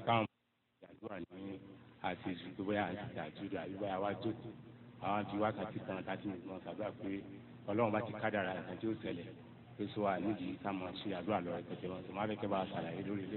káwọn àdúrà ní àti ìṣùgbọ́ bóyá àti àjùdà àbí bóyá wá jókòó àwọn ti wákàtí kan láti mọ̀ ṣàdúrà pé ọlọ́run bá ti kádàrà ẹ̀ka tí ó ṣẹlẹ̀ pé sọ wà nídìí ká mọ̀ ṣe àdúrà lọ rẹpẹtẹ wọn tó má fẹ́ kẹ́ bá ṣàlàyé lórí ilé.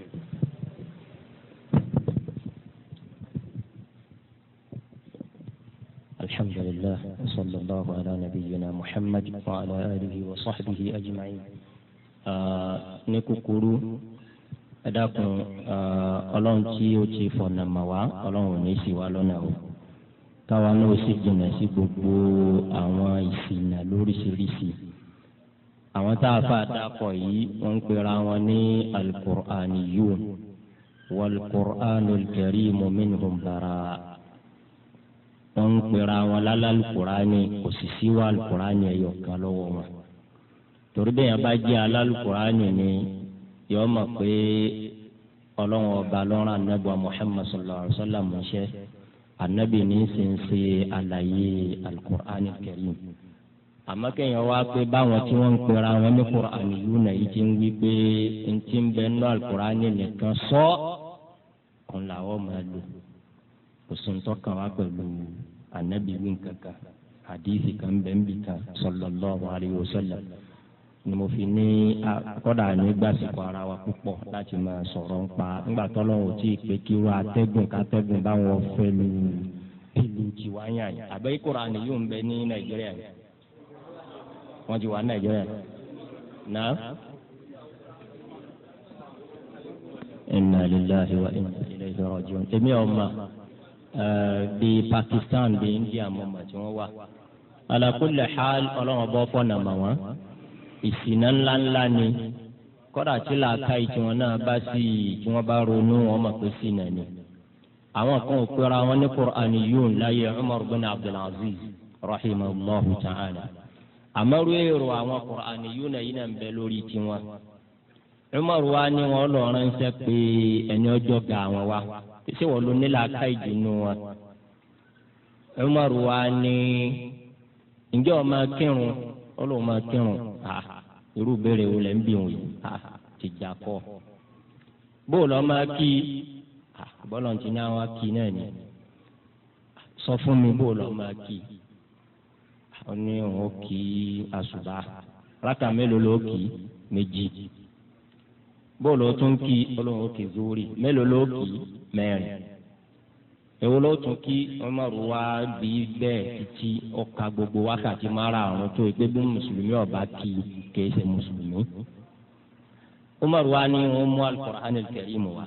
الحمد لله وصلى الله على نبينا محمد وعلى آله وصحبه أجمعين. ní kúkúrú ẹ dákun ọlọ́run tí ó ti fọ̀nà mà wá ọlọ́run ò ní ṣì wá lọ́nà o káwa náà sì jìnnà sí gbogbo àwọn ìṣìnà lóríṣiríṣi. àwọn tá a fà dápọ̀ yìí wọ́n ń pera wọn ní al-Qur'aniyun wal-Qur'anul Karim minhum bara'. wọ́n ń pera wọn lálálùkùránì kò sì sí wà lùkùránì ẹ̀yọ̀ kan lọ́wọ́ wọn. torí bẹ́ẹ̀ yẹn bá jẹ́ alálùkùránì ni yọ mọ̀ pé ọlọ́run ọba lọ́rùn anábọ̀ Muhammad sallallahu alaihi wasallam ṣẹ́ anábì ní í ń ṣe àlàyé alùkùránì karim. àmọ́ kẹ́yìn wá pé báwọn tí wọ́n ń pera wọn ní kùránì yìí náà yìí ti ń wí pé n ti ń bẹ nínú alùkùránì nìkan sọ ọ̀n làwọn máa lò kò sí ń tọ́ka wá pẹ̀lú anabi wí kankan hadithi kan bẹ́ẹ̀nbi kan sallallahu alayhi wa sallam ni mo fi ní kọ́dà ní gbàsíkò ara wa púpọ̀ láti máa sọ̀rọ̀ nípa ńgbà tọ́lọ́run tí ì pé kí wọ́n atẹ́gùn kátẹ́gùn báwọn fẹ́ lu ìlú tiwáyà yìí àbẹ́ Kùránì yóò ń bẹ ní Nàìjíríà yìí wọ́n ti wà ní Nàìjíríà yìí náà. inna lillahi wa inna ilayhi raji'un. èmi ọ̀ma bí Pakistan bí India mọ̀mọ́ tí wọ́n wà. ala kulli hal ọlọ́run bọ́ fọ́nà mà wọ́n. ìsìnà ńláńlá ni kọ́dà tí làákàyè tí wọ́n náà bá sí tí wọ́n bá ronú wọn mọ̀ pé sínà ni. àwọn kan ò pera wọn ní Qur'aniyun láyé Umar bin Abdul Aziz rahimahullahu ta'ala. àmọ́rú èrò àwọn Qur'aniyun yìí náà ń bẹ lórí tiwọn. Umar wa ni wọn lọ ránṣẹ́ pé ẹni ọjọ́ ga àwọn wa ṣé wọn ló ní làákàyè jù nù wọn. Umar wa ni ǹjẹ́ ọ máa kírun ó lóun máa kírun irú béèrè wo lẹ́ ń bí òun yìí ti jà kọ́ bóòlù ọ máa kí bọ́lọ̀ ti ní àwọn kí náà ni sọ fún mi bóòlù ọ máa kí ó ní òun ó kí àsùbá rákà mélòó ló kí méjì bóòlù ó tún kí olóhùn ó kí zúrì mélòó ló kí mẹ́rin èwo ló tún kí Umaru wá bí bẹ́ẹ̀ títí ọkà gbogbo wákàtí márààrún tó ẹgbẹ́ bí mùsùlùmí ọba kí kìí ṣe mùsùlùmí. Umaru wá ní wọn mú al-Qur'an al-Karim wa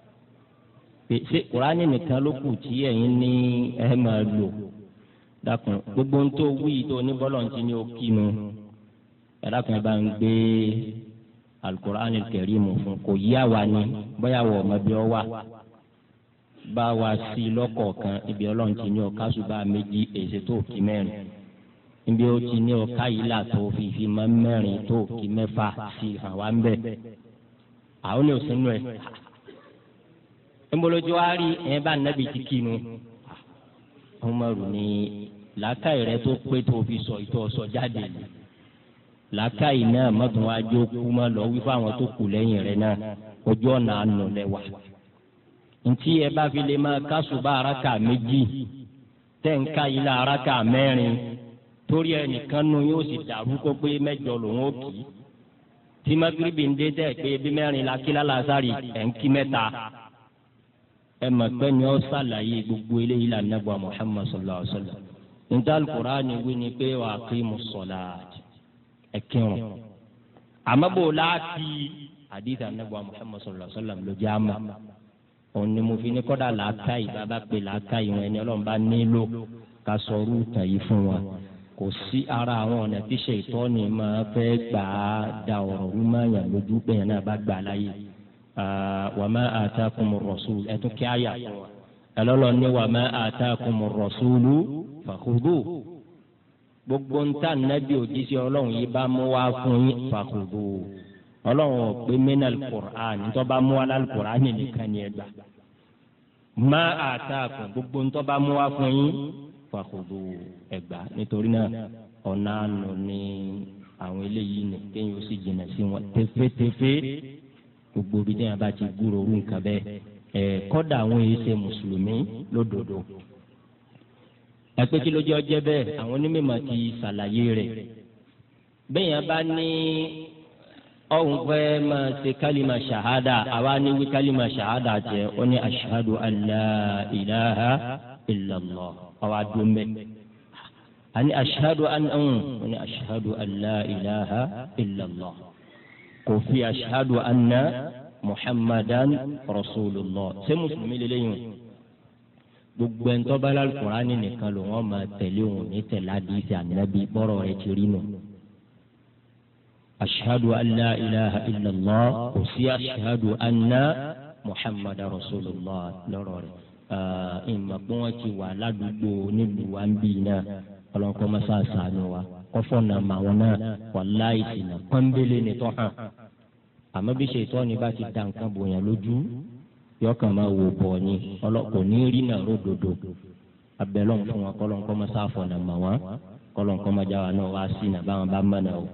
ṣe Qur'ani nìkan ló kù tí ẹ̀yin ní ẹ máa lò dákun gbogbo ń tó wí tó ní bọ́lọ̀ ti ní o kínu ẹ dákun ẹ bá ń gbé al-Qur'an al-Karim fún kò yí àwa ni bóyá wọ ọmọ bí ọ wà bá wa sí lọ́kọ̀ọ̀kan ibi ọlọ́run ti ní ọ̀ká ṣùgbọ́n méjì èsì tó kí mẹ́rin ibi ó ti ní ọ̀ká yìí là tó fi mọ́ mẹ́rin tó kí mẹ́fà sí hàn wá ń bẹ̀. àwọn ní òsínú ẹ̀ ńbolojú wa rí ẹ̀ bá nàbì ti kí nu Umaru ní làákàyè rẹ tó pé tó fi sọ ìtọ́ sọ jáde lè làákàyè náà mọ́tò wá jó kú mọ́ lọ wí fáwọn tó kù lẹ́yìn rẹ náà ojú ọ̀nà àánú lẹ́wà ntí ẹ bá fi lè máa kásùbà araka méjì tẹ̀ǹka yìí la araka mẹ́rin torí ẹnìkan nu yóò sì dàrú kó pé mẹ́jọ lòun ó kì í tí magiribi ń dé tẹ̀ pé bí mẹ́rin la kí lálàsárì ẹ̀ ń kí mẹ́ta ẹ mọ̀ pé ni ó sàlàyé gbogbo eléyìí la nàbọ̀ Muhammad sallallahu alaihi wasallam níta Al-Qur'ani wí ni pé wa aqimus salat ẹ kírun àmọ́ bò láti hadith nàbọ̀ Muhammad sallallahu alaihi wasallam ló jẹ́ àmà òun ni mo fi ní kọ́dà làákàyè bàbá pé làákàyè wọn ẹni ọlọ́run bá nílò ká sọrú ìtàn yìí fún wọn kò sí ara àwọn ọ̀nà tí ṣètọ́ni máa fẹ́ gbà á da ọ̀rọ̀ wí máa yàn lójú pé yẹn náà bá gbà láyè wa ma atakumur rasul ẹtún kí á yà fún wa ẹlọ́lọ́ ní wa ma atakumur rasulu fakhudhu gbogbo ń tà nábì òjíṣẹ́ ọlọ́run yìí bá mú wá fún yín fakhudhu ọlọ́run ò pé mẹ́nà alukur'an ntọ́ bá mú wá alukur'an nìkan ni ẹ gbà má àtàkùn gbogbo ntọ́ bá mú wá fún yín fàkùdù ẹgbà nítorí náà ọ̀nà àánú ni àwọn eléyìí ní kéèyàn ó sì jìnnà sí wọn tẹfẹtẹfẹ gbogbo bí téèyàn bá ti gbúrò orú nǹkan bẹ́ẹ̀ kọ́dà àwọn èyí ṣe mùsùlùmí lódodo. ẹ pé kí ló jẹ́ ọjẹ́ bẹ́ẹ̀ àwọn onímọ̀ ti ṣàlàyé rẹ̀. bẹ́ẹ̀ yẹn bá ní ọ̀hún fẹ́ máa ṣe kálímà ṣàhádà àwa ní wí kálímà ṣàhádà jẹ́ ó ní ashhadu an la ilaha illallah àwa dùn bẹ́ẹ̀. ani ashhadu an ó ní ashhadu an la ilaha illallah kò fi ashhadu anna muhammadan rasulullah ṣé mùsùlùmí lélẹ́yìn gbogbo ẹni tó bá lálùkùránì nìkan ló wọ́n máa tẹ̀lé òun ní tẹ̀lé àdìsí ànábì bọ́rọ̀ rẹ̀ ti rí nù. ashhadu an la ilaha illallah kò sí ashhadu anna muhammadan rasulullah lọ́rọ̀ rẹ̀. ìmọ̀ pé wọ́n ti wà ládùúgbò nílùú wa ń bì náà ọlọ́nkọ́ mọ́sá sànù wa kọ́fọ́ nà màwọn náà wàláì sínà pọ́nbélé ni tó hàn. àmọ́ bí ṣètọ́ ni bá ti da nǹkan bòyàn lójú yọkàn máa wò bọ̀ ni ọlọ́kọ̀ ní rí náà ródòdó abẹ́lọ́n fún wọn kọ́lọ́nkọ́ mọ́sá fọ̀nà mà wọ́n kọ́lọ́nkọ́ mọ́jà wa náà wá sí nà báwọn bá mọ̀ náà o.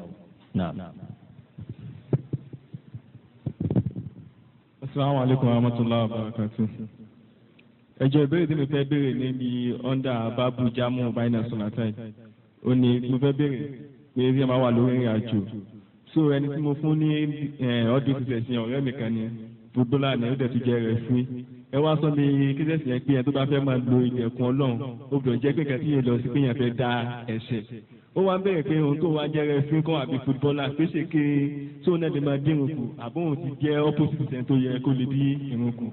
Assalamu alaikum warahmatullahi wabarakatuh. ẹjọ́ ìbéèrè tí mo fẹ́ béèrè níbi ọ́ndà bábù jámù báyìí sọ̀nàtàì ó ní mo fẹ́ béèrè pé bí ẹ máa wà lórí ìrìn àjò so ẹni tí mo fún ní ọdún ìfẹsẹ̀ yẹn ọ̀rẹ́ mi kan ni fútbọ́là ni ó dẹ̀ ti jẹ́ rẹ̀ fún ẹ wá sọ ní kíkẹ́sì yẹn pé ẹ tó bá fẹ́ máa lo ìdẹ̀kùn ọlọ́run obìnrin jẹ́ pé kẹ́tí yẹn lọ sí pé yẹn fẹ́ dá ẹ̀ṣẹ̀ ó wá ń bẹ̀rẹ̀ pé ohun tó wá jẹ́ rẹ̀ fún kọ́ àbí fútbọ́là pèsè ké tó náà lè máa dín irun kù àbóhùn ti jẹ́ opposite ẹ̀ tó yẹ kó lè dín irun kù.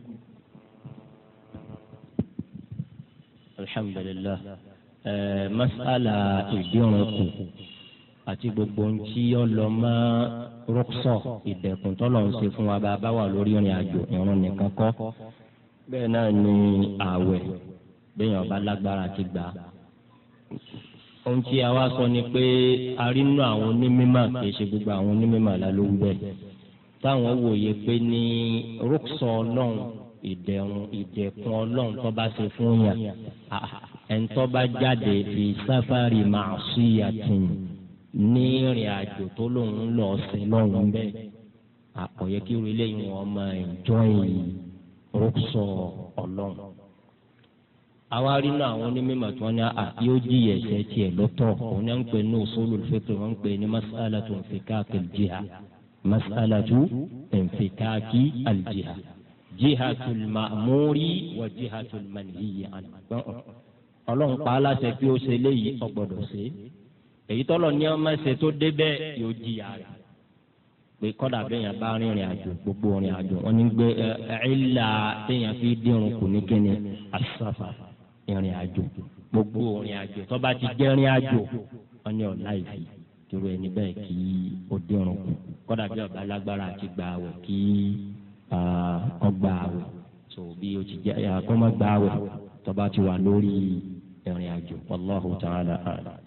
alhamdulillah masala ìdírun kù àti gbogbo ohun tí ó lọ mọ́ rúkṣọ ìdẹ̀kùn tọ́lọ̀ ń ṣe fún wa bá a bá wà lórí ìrìn àjò ìrun nìkan kọ́ bẹ́ẹ̀ náà ni ààwẹ̀ bẹ́ẹ̀ ọba lágbára ti gbà. ohun tí a wá sọ ni pé a rí nínú àwọn onímọ̀ kì í ṣe gbogbo àwọn onímọ̀ la ló ń bẹ̀ táwọn wòye pé ní rúkṣọ ọlọ́run ìdẹ̀kùn ọlọ́run tó bá ṣe fún yàn ẹ̀ńtọ́ bá jáde fi sáfárì ma'siyatin ní ìrìn àjò tó lòun lọ sí lọ́hùn bẹ́ẹ̀ àkọ̀yẹ́ kí irú eléyìí wọn máa enjoy rúkṣọ ọlọ́run. àwa rí náà àwọn onímọ̀ tí wọ́n ní yóò jíyẹ ẹ̀ṣẹ̀ tiẹ̀ lọ́tọ̀ òun náà ń pè ní usulul fiqh wọ́n ń pè ní mas'alatu infikaki al-jiha mas'alatu infikaki al-jiha jihatul ma'muri wa jihatul manhiyi anhu. ọlọ́run pa á láṣẹ pé ó ṣe léyìí ó gbọ́dọ̀ ṣe èyí tọ́lọ̀ ní ọmọ ẹsẹ̀ tó débẹ̀ yóò jìyà rẹ̀ pé kọ́dà bẹ́yàn bá rìnrìn àjò gbogbo rìn àjò wọn ní gbé ẹ̀ẹ́là téèyàn fi dírun kù ní kíni àṣàfà ìrìn àjò gbogbo rìn àjò tó bá ti jẹ́ rìn àjò wọn ní ọ̀la ìfì kíró ẹni bẹ́ẹ̀ kí ó dírun kù kọ́dà bí ọba lágbára àti gbà àwẹ̀ kí ọgbà àwẹ̀ tó bí ó ti jẹ́ àkọ́mọ́ gbà àwẹ̀ tó bá ti wà lórí ìrìn àjò wallahu ta'ala a'lam.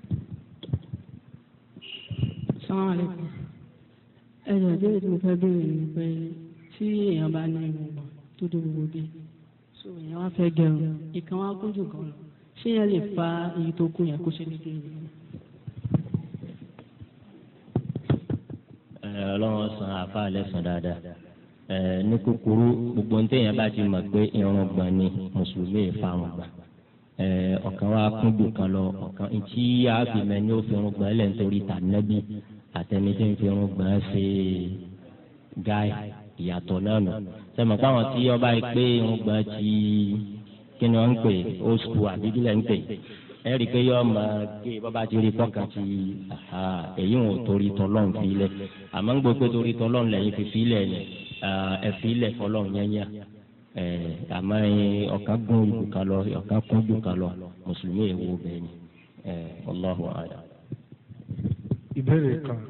Assalamu alaikum. Ẹ̀jọ̀ ìbéèrè tí mo fẹ́ béèrè ni pé tí èèyàn bá ní irùngbọ̀n tó dé gbogbo bí so èèyàn wá fẹ́ gẹrun ìkan wá kún jù kan lọ ṣé yẹn lè fa èyí tó kún yẹn kó ṣe nídìí ìlú. Ọlọ́run san àfa lẹ́sàn dáadáa ní kúkúrú gbogbo ní téèyàn bá ti mọ̀ pé irùngbọ̀n ni mùsùlùmí ìfarùngbọ̀n ọ̀kan wa kún jù kan lọ ọ̀kan tí àfihàn ní ó fi irùngbọ̀n lẹ̀ nítorí tànẹ́bí àtẹni tí ń fi irùngbọ̀n ṣe gáì ìyàtọ̀ náà nù sẹ́mi káwọn tí ọba yìí pé irùngbọ̀n ti kí ni wọ́n ń pè old school àbíbílẹ̀ ń pè ẹ rí i pé yọ́ọ́ máa gé bọ́ba ti rí fọ́kàn ti èyí wọn ò torí tọ́lọ́run fi lẹ̀ àmọ́ ń gbọ́ pé torí tọ́lọ́run lẹ́yìn fi fi lẹ̀ ẹ̀ fi lẹ̀ fọlọ́run yẹ́nyẹ́ àmọ́ ọ̀kan gún ìlú kan lọ ọ̀kan kún jù kan lọ mùsùlùmí èwo bẹ́ẹ̀ ni Allahu a'lam. ìbéèrè kan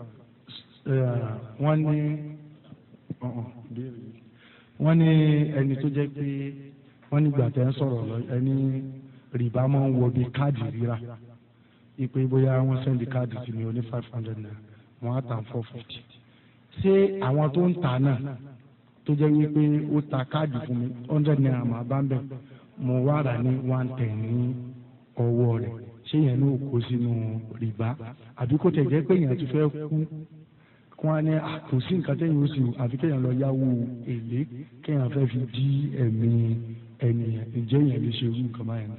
wọ́n ní ẹni tó jẹ́ pé wọ́n nígbà tẹ́ ń sọ̀rọ̀ lọ ẹni rìbá máa ń wọ bí káàdì rírà ipe bóyá wọ́n sẹ́ndì káàdì sí mi ó ní 500 naira wọ́n á tà 450 ṣé àwọn tó ń tà náà tó jẹ́ wípé ó ta káàdì fún mi 100 naira máa bá ń bẹ̀ mo wá rà ní 110 ní ọwọ́ rẹ̀ ṣé yẹn ní kó sínú rìbá àbí kò tẹ̀ jẹ́ pé yẹn ti fẹ́ kú kó wá ní kò sí nǹkan téèyàn ó sì àfi kéèyàn lọ yáwó èlé kéèyàn fẹ́ fi dí ẹ̀mí ẹnìyàn ǹjẹ́ èèyàn lè ṣe irú nǹkan báyẹn.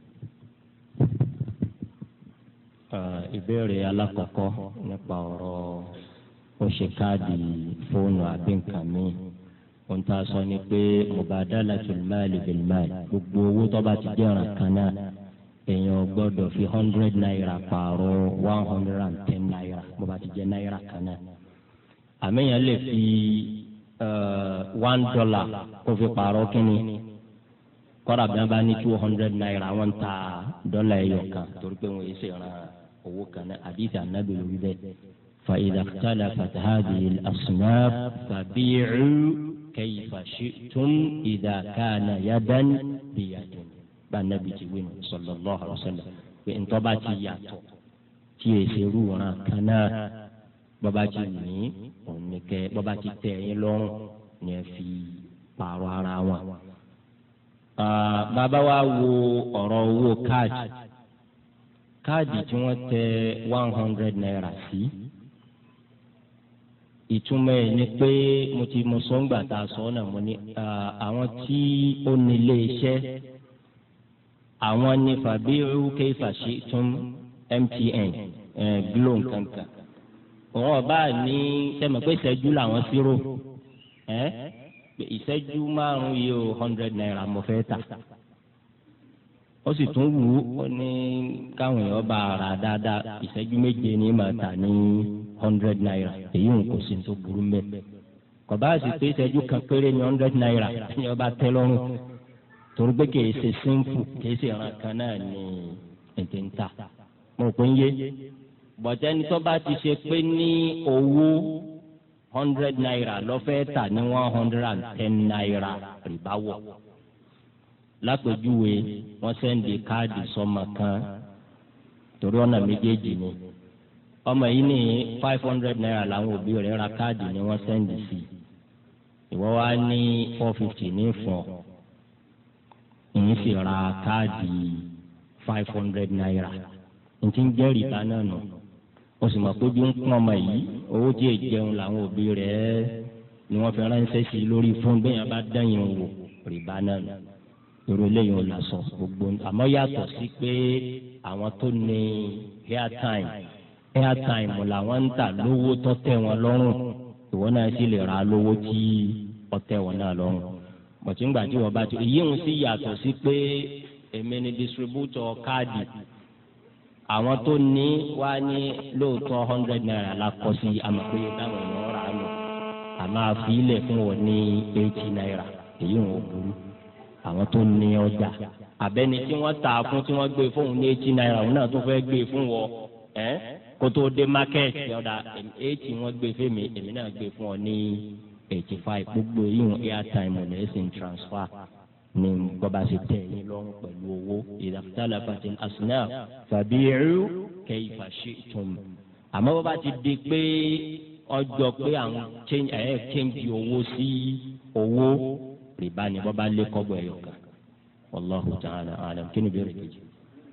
ìbéèrè alákọ̀ọ́kọ́ nípa ọ̀rọ̀ ó ṣe káàdì fóònù àbí nǹkan míì ohun tá a sọ ni pé mubadalatul mali bil mali gbogbo owó tó bá ti jẹ́ ọ̀ràn kan náà èèyàn gbọ́dọ̀ fi 100 naira pààrọ̀ 110 naira bó bá ti jẹ́ náírà kan náà àmì yẹn lè fi $1 kó fi pààrọ̀ kínní kọ́ra bí wọ́n bá ní 200 naira wọ́n ta dọ́là ẹyọ kan torí pé wọ́n yé ṣe ran owó kan náà àdìsí ànábì lórí bẹ́ẹ̀. فإذا اختلفت هذه الأصناف فبيعوا كيف شئتم إذا كان يدا بيد بالنبي جوين صلى الله عليه وسلم وإن طبعت ياتو تيسيرونا كنا باباتي ني ونك باباتي تيلون نفي باراوا bàbá wa wo ọ̀rọ̀ owó káàdì tí wọ́n tẹ 100 naira sí ìtumọ̀ ẹ̀ ni pé mo sọ ń gbà tá a sọ ọ́ náà mo ní àwọn tí ó nílé iṣẹ́ àwọn ní fàbíyú kayfa shi'tum MTN Glo nkankan òun ọba ní sẹ́mi pé ìṣẹ́jú làwọn ṣírò ìṣẹ́jú márùn-ún yìí ó 100 naira mo fẹ́ tà ó sì tún wù ú ó ní káwọn èèyàn bá ara dáadáa ìṣẹ́jú méje ní màá tà ní 100 naira èyí ń kò sí tó burú mbẹ kò bá sì pé ìṣẹ́jú kan péré ní 100 naira ẹni ọba tẹ́ lọ́rùn torí pé kìí ṣe sínfù kìí ṣe ìran kan náà ní ètè ń tà mo rò pé ń yé bọ̀tẹ́ni tó bá ti ṣe pé ní owó 100 naira lọ́fẹ́ tà ní 110 naira rìbá wọ̀ lápèjúwe wọ́n sẹ́ndì káàdì sọ́mọ kan torí ọ̀nà méjèèjì ni ọmọ yìí ní 500 naira làwọn òbí rẹ̀ ra káàdì ni wọ́n sẹ́ndì sí ìwọ wá ní 450 ní fún ọ ìyẹn sì ra káàdì 500 naira n ti ń jẹ́ rìbá náà nù o sì mọ̀ pé bí ń pọ́n ọmọ yìí owó tí èyí jẹun làwọn òbí rẹ̀ ni wọ́n fi ránṣẹ́ sí lórí fún bẹ́ẹ̀ yẹn bá dẹ́yìn wò rìbá náà nù irú eléyìí ò là sọ gbogbo àmọ́ yàtọ̀ sí pé àwọn tó ní airtime làwọn ń tà lówó tó tẹ́ wọn lọ́rùn ìwọ náà sì lè ra lówó tí ó tẹ́ wọn náà lọ́rùn bọ̀tí ńgbà tí wọ́n bá ti èyí ń sì yàtọ̀ sí pé èmi ni distributor káàdì àwọn tó ní wá ní lóòótọ́ 100 naira la kọ́ sí àmọ̀péye táwọn èèyàn rà á lò àmọ́ àfilẹ̀ fún wọn ní 80 naira èyí ń wò burú àwọn tó ní ọjà àbẹ́ni tí wọ́n tà fún tí wọ́n gbé fóun ní 80 naira òun náà tó fẹ́ gbé fún wọ kó tó dé market yọ̀dà 80 wọ́n gbé fèmí èmi náà gbé fún ọ ní 85 gbogbo yìí airtime ọ̀nà ẹ̀sìn transfer ní bọ́ba ṣe tẹ̀ ní lọ́rùn pẹ̀lú owó idha ikhtalafatil asnaf fabi'u kayfa shi'tum àmọ́ bọ́ba ti di pé ọjọ́ pé àwọn change owó sí owó rìbá ni bọ́ba lé kọ́bọ̀ ẹ̀yọ̀ kan wallahu ta'ala a'lam kí ni bẹ́ẹ̀ rẹ̀ kejì.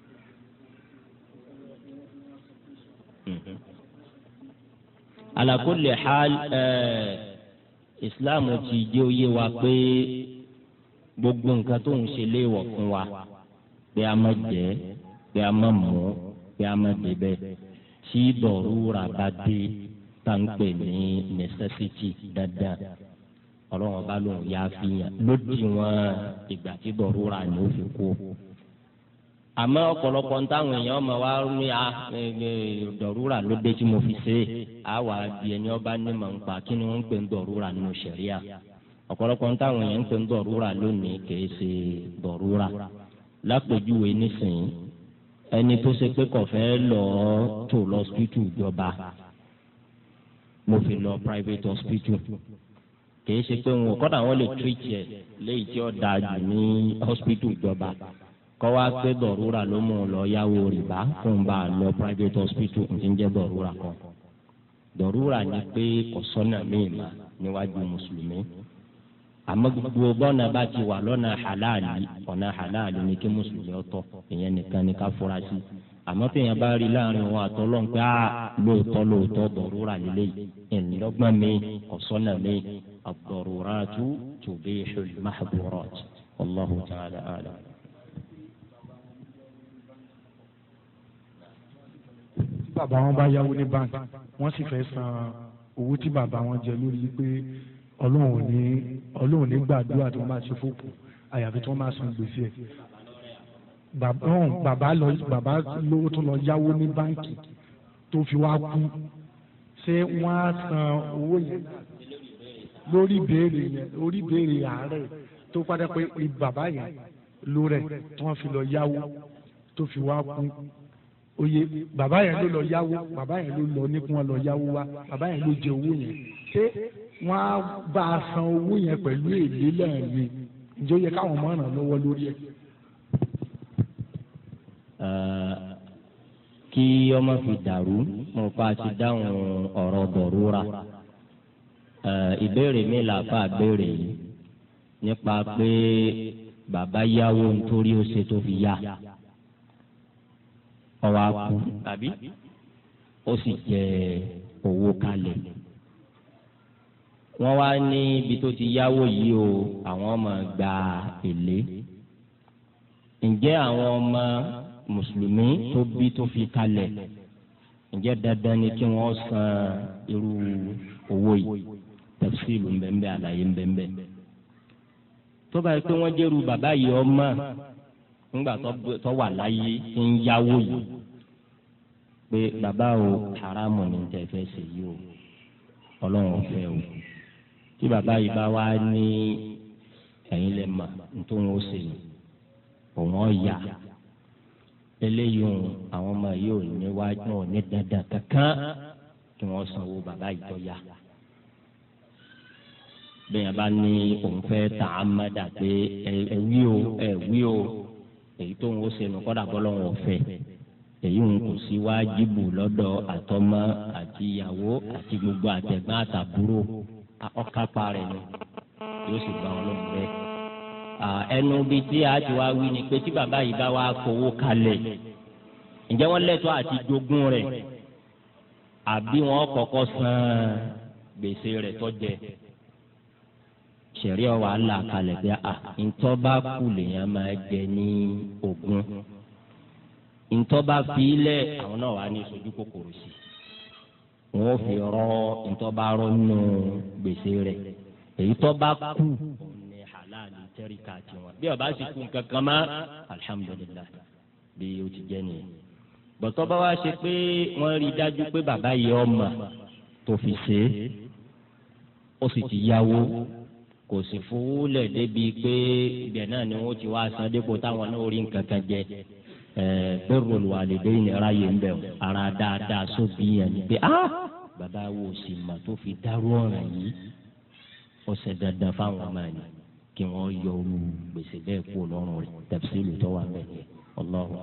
ala kulli hal islam ti jẹ́ òye wa pé gbogbo nǹkan tó ń ṣe léèwọ̀ fún wa pé a má jẹ pé a má mú pé a má débẹ̀ tí dọ̀rúra bá dé tá ń pè ní necessity dandan ọlọ́run ọba lòun yá fi yàn lódì wọn ìgbà tí dọ̀rúra ni ó fi kú. àmọ́ ọ̀pọ̀lọpọ̀ ń táwọn èèyàn máa wá ní dọ̀rúra ló dé tí mo fi ṣe é àwa bí ẹni ọba ní màá ń pa kí ni wọ́n ń pè ń dọ̀rúra nínú ṣẹ̀ríà ọ̀pọ̀lọpọ̀ ń táwọn èèyàn ń pè ń dọ̀rúra lónìí kìí ṣe dọ̀rúra lápèjúwe nísìnyí ẹni tó ṣe pé kò fẹ́ lọ tó lọ hospital ìjọba mo fi lọ private hospital kìí ṣe pé wọn kọ́dà wọn lè treat ẹ̀ léyìí tí ó dáa jù ní hospital ìjọba kọ́ wá pé dọ̀rúra ló mú un lọ yáwó rìbá fún un bá a lọ private hospital ń ti ń jẹ́ dọ̀rúra kan dọ̀rúra ni pé kò sọ́nà míì mà níwájú mùsùlùmí àmọ́ gbogbo bọ́nà bá ti wà lọ́nà halali ọ̀nà halali ni kí mùsùlùmí ọ̀tọ̀ ìyẹn nìkan ni ká fura sí àmọ́ téèyàn bá rí láàrin wọn àtọ́lọ́n pé lóòótọ́ dọ̀rúra lélẹ́yìí ìlọ́gbọ́n mi ọ̀sọ́nà mi ad-daruratu tubihul mahdurat wallahu ta'ala a'lam. tí bàbá wọn bá yáwó ní báńkì wọ́n sì fẹ́ san owó tí bàbá wọn jẹ lórí pé ọlọ́run ní gbàdúrà tí wọ́n bá ṣe fòkù àyàfi tí wọ́n máa san gbèsè ẹ̀. bàbá lówó tó lọ yáwó ní báńkì tó fi wá kú ṣé wọ́n á san owó yẹn lórí ìbéèrè àárẹ̀ tó padà pé bàbá yẹn ló rẹ̀ tí wọ́n fi lọ yáwó tó fi wá kú oye bàbá yẹn ló lọ yáwó bàbá yẹn ló lọ ní kí wọ́n lọ yáwó wá bàbá yẹn ló jẹ owó yẹn ṣé wọ́n á bá a san owó yẹn pẹ̀lú èlé lẹ́yìn ǹjẹ́ ó yẹ káwọn máa ràn lọ́wọ́ lórí ẹ̀. kí ọmọ fi dàrú mo pa ti dáhùn ọ̀rọ̀ dọ̀rúra ìbéèrè mi làbá béèrè yìí nípa pé bàbá yáwó nítorí ó ṣe tó fi yá ọwọ́ akú tàbí ó sì jẹ owó kalẹ̀ wọ́n wá ní ibi tó ti yáwó yìí o àwọn máa gba èlé ǹjẹ́ àwọn ọmọ mùsùlùmí tó bí tó fi kalẹ̀ ǹjẹ́ dandan ni kí wọ́n san irú owó yìí tafsilu ńbẹ́ńbẹ́ àlàyé ńbẹ́ńbẹ́ tó bá yẹ pé wọ́n jẹ́rú bàbá yìí ọmọ nígbà tó wà láyé ń yáwó yìí pé bàbá o haramu ni tẹ́ fẹ́ ṣe yìí o ọlọ́run ọ̀fẹ́ o tí bàbá yìí bá wá ní ẹ̀yin lè mà nítorí ó ṣe yìí òun ọ̀yà eléyìí àwọn ọmọ yìí ò ní wájú náà ní dandan kankan kí wọ́n sanwó bàbá yìí tó yá bẹ́ẹ̀ bá ní òun fẹ́ tà á mọ́dà pé ẹ wí o èyí tó ń wo ṣe nù kọ́dà bọ́ lọ́wọ́ ọ̀fẹ́ èyí ń kò sí wájibù lọ́dọ̀ àtọmọ àti ìyàwó àti gbogbo àtẹ̀gbọ́n àtàbúrò ọ̀kápá rẹ̀ ni yóò sì gba ọlọ́run bẹ́ẹ̀. ẹnu bíi tí a ti wá wí ni pé tí bàbá yìí bá wá fowó kalẹ̀ ǹjẹ́ wọ́n lẹ́tọ̀ọ́ àti jogún rẹ̀ àbí wọ́n kọ́kọ́ san gbèsè rẹ̀ tó jẹ sẹ̀rí ọ̀wà là kalẹ̀ bí ntọ́ bá kú lèèyàn máa jẹ ní ogún ntọ́ bá fi lẹ̀ àwọn náà wà ní sojú kòkòrò sí wọn ò fi rọ ntọ́ bá rọ nù gbèsè rẹ̀ èyí tọ́ bá kú ní halal tẹ́ríkà tiwọn bí ọba sì kú kankan mọ́ alihamudulilayi bí o ti jẹ́ nìyẹn bọ̀tọ́ bá wá ṣe pé wọ́n rí i dájú pé bàbá yìí ọmọ tó fi ṣe é ó sì ti yáwó kò sì fowó lẹ̀ débi pé ibẹ̀ náà ni wọ́n ti wá san dépò táwọn náà rí nǹkan kan jẹ birrul walidayn ráyè ń bẹ̀ ara dáadáa sóbì yẹn ni pé bàbá wo sì mà tó fi dárú ọ̀ràn yìí ó ṣe dandan fáwọn ọmọ yẹn kí wọ́n yọ olú gbèsè bẹ́ẹ̀ kú lọ́rùn rẹ̀ tafsilu tó wà bẹ́ẹ̀ yẹn Allahu.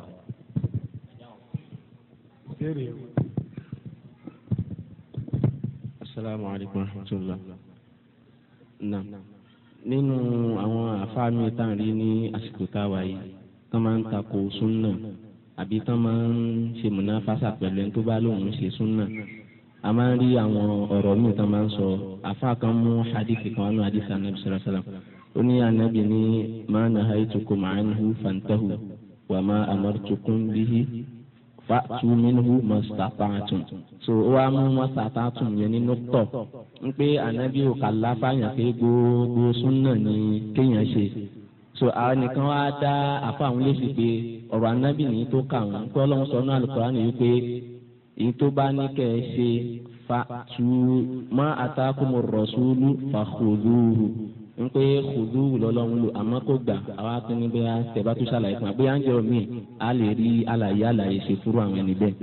Assalamu alaikum warahmatullah. Naam. Nínú àwọn àfáàmì tá à ń rí ní àsìkò táwa yìí tán máa ń takò súnà àbí tán máa ń ṣe mùnáfásà pẹ̀lú ẹni tó bá lóun ṣe súnà a máa ń rí àwọn ọ̀rọ̀ míì tán máa ń sọ àfáà kan mú hadithi kan wánú hadithi anabi sallallahu alaihi wasallam ó ní anabi ní ma nahaytukum anhu fantahu wa ma amartukum bihi fa'tu minhu mastata'tum so ó wá mú mastata'tum yẹn nínú tọ̀ ń pé anabi ò kà láfàyàn pé gbogbo súnà ni kéèyàn ṣe so àwọn nìkan wá dá àfáwọn léṣe pé ọ̀rọ̀ anabi ní tó kà wọ́n pé ọlọ́run sọ ní Al-Qur'ani wípé èyí tó bá ní kẹ́ ẹ ṣe fa'tu ma atakumur rasulu fakhudhuhu ń pé khuduhu lọ́lọ́run lò àmọ́ kó gbà àwọn akíní bẹ́ẹ̀ tẹ̀bá tó ṣàlàyé fún wa bóyá ń jẹ́ omi a lè rí àlàyé ṣe fúru àwọn ẹni bẹ́ẹ̀.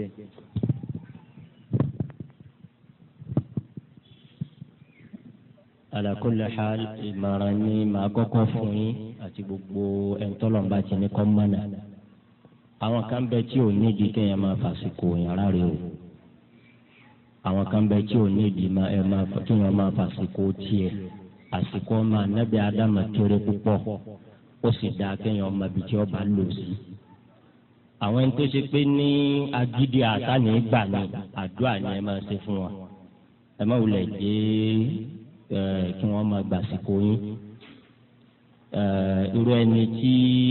ala kulli hal ìmọ̀ràn ni màá kọ́kọ́ fún yín àti gbogbo ẹ̀ńtọ́lọ́mbà tí ní kọ́ mọ́nà. àwọn kan bẹ tí ò nídìí kéèyàn máa fàṣìkò yàrá rẹ o. àwọn kan bẹ tí ò nídìí kéèyàn máa fàṣìkò tiẹ̀. àsìkò ọmọ anábì ádámù kéré púpọ̀ ó sì dáa kéèyàn ọmọ ibi tí ó bá lò sí. àwọn ẹni tó ṣe pé ní agídí àtàní gbà ní àdúrà ni ẹ máa ṣe fún wọn ẹ má wulẹ̀ dé kí wọ́n máa gbàsíkò yín irú ẹni tí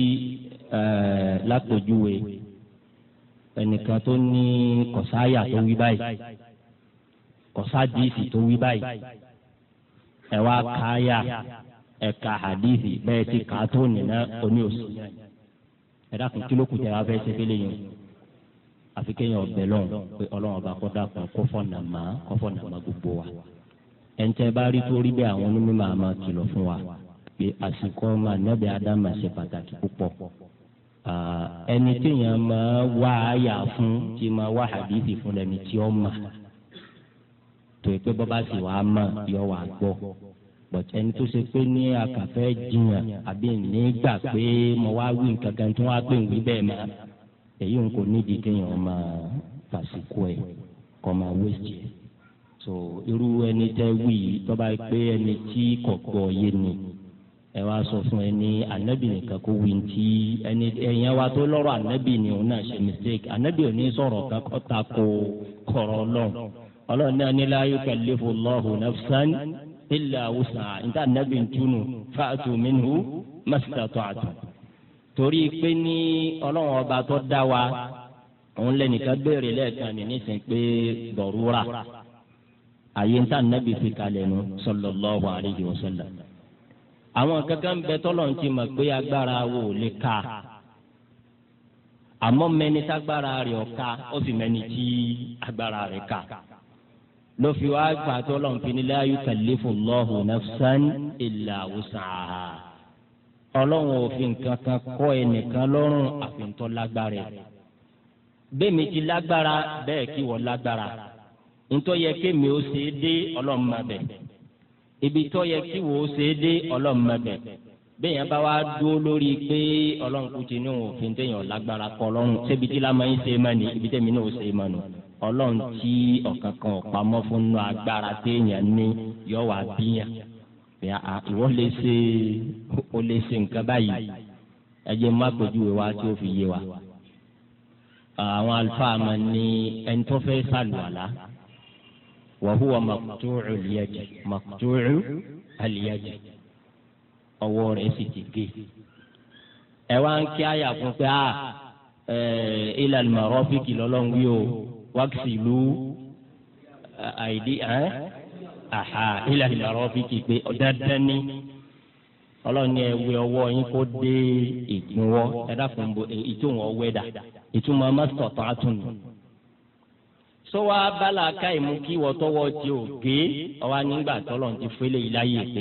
lápèjúwe ẹnìkan tó ní kọ̀sáyà tó wí báyìí kọ̀sádìsì tó wí báyìí ẹ wá káyà ẹ̀ka hadithi bẹ́ẹ̀ ti kà á tó nìyẹn oní òsì ẹ dákun kí ló kù tẹ wá fẹ́ ṣe fẹ́lẹ́ yẹn àfi kéèyàn ọbẹ̀ lọ́hùn pé ọlọ́run ọba kọ́ dàpọ̀ kó fọ̀nà má gbogbo wa ẹ̀ǹtẹ̀ bá rí tó rí bẹ́ẹ̀ àwọn onímọ̀ àmọ́ kìlọ̀ fún wa pé àsìkò ọmọ ànábì ádámà ṣe pàtàkì púpọ̀ ẹni téèyàn máa wá àyà fún tí máa wá hadithi fún lẹni tí ó mà tó yẹ pé bọ́bá sì wàá mọ̀ yọ wà gbọ́ but ẹni tó ṣe pé ní akàfẹ́ jiyàn àbí nígbà pé mo wá wí nǹkan kan tí wọ́n á pè wí bẹ́ẹ̀ máa èyí ń kò nídìí kéèyàn máa fàṣíkò ẹ̀ kọ́ máa wéjì ẹ̀ so irú ẹni tẹ́ wí tọ́ba pé ẹni tí kò gbọ́ yé ni ẹ wá sọ fún ẹni ànábì nìkan kó wí ti ẹni ẹ̀yìn wa tó lọ́rọ̀ ànábì ni òun náà ṣe mistake ànábì ò ní sọ̀rọ̀ kan kọ́ ta ko kọ̀rọ̀ ọlọ́run náà ní la yukallifu Allahu nafsan illa wus'aha níta ànábì ń túnu fa'tu minhu mastata'tum torí pé ní ọlọ́run ọba tó dá wa òun lẹ́nìkan béèrè lẹ́ẹ̀kan ní nísìnyí pé dọ̀rúra àyè níta ànábì fi kalẹ̀ nu sallallahu alayhi wa sallam àwọn kankan bẹ tọ́lọ̀ ń ti mọ̀ pé agbára wo lè ka àmọ́ mẹ́ni tágbára rẹ̀ ọ̀ka ó sì mẹ́ni tí agbára rẹ̀ ka ló fi wá gbà tọ́lọ̀ ń fi ní la yukallifu Allahu nafsan illa wus'aha ọlọ́run òfin kankan kọ́ ẹnìkan lọ́rùn àfintọ́ lágbára ẹ̀ bẹ́ẹ̀ mi ti lágbára bẹ́ẹ̀ kí wọ́n lágbára ntọ́ yẹ kémi ó ṣe é dé ọlọ́run má bẹ̀ ibi tó yẹ kí wò ó ṣe é dé ọlọ́run má bẹ̀ bẹ́ẹ̀ yẹn bá wá dúró lórí pé ọlọ́run kú ti ní òfin téèyàn lágbára kọ́ ọlọ́run ṣébi tí lámà ń ṣe é má ní ibi tẹ́mi náà ó ṣe é má nù ọlọ́run tí ọ̀kan kan ọ̀pamọ́ fún nù agbára téèyàn ní yọ wá bíyàn ìwọ lè ṣe o lè ṣe nǹkan báyìí ẹ jẹ́ má pèjúwe wa tí ó fi yé wa àwọn àlùfáà máa ní ẹni tó fẹ́ sàlùwàlá wa huwa maqtu'u al-yadi maqtu'u al-yadi ọwọ́ rẹ̀ sì ti gé ẹ wá ń kí àyà fún pé ila al-marafiqi lọ́lọ́run wí o waghsilu ila al-marafiqi pé dandan ni ọlọ́run ní ẹwé ọwọ́ yín kó dé ìgbìnwọ́ ẹ dákun bo ìtumọ̀ wẹ́dà ìtumọ̀ mastata'tum sọwọ́ abala ká ìmú kí wọ́tọ́wọ́ tí ò gé ọwọ́ nígbà tọ́lọ̀ ti fẹ́lẹ̀ yìí láyè pé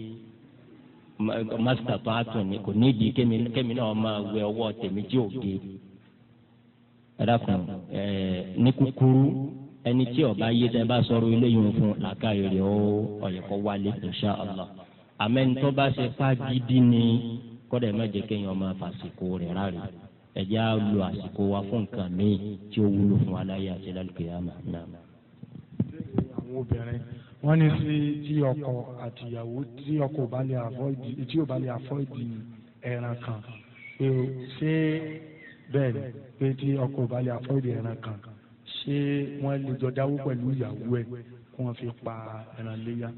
mastata'tum ni kò nídìí kémi náà máa wẹ ọwọ́ tèmi tí ò gé ẹ dákun ní kúkúrú ẹni tí ó bá yé tẹ́ bá sọ̀rọ̀ eléyìí fún làákàyè rẹ̀ ọ̀yẹ̀kọ́ wálé insha Allah àmẹ́ńtọ́ bá ṣe fà gidi ni kọ́dà má jẹ́ kéèyàn máa fàṣìkò rẹ̀ ráre ẹ̀jẹ̀ á lo àsìkò wa fún nǹkan míì tí ó wúlò fún aláyé àti lálùkìyàmà náà. àwọn obìnrin wọ́n ní sí tí ọkọ àtìyàwó tí ọkọ ò bá lè avoid ẹran kan pé ṣé bẹ́ẹ̀ ni pé tí ọkọ ò bá lè avoid ẹran kan ṣé wọ́n lè jọ dáwó pẹ̀lú ìyàwó ẹ̀ kí wọ́n fi pa ẹran léyà.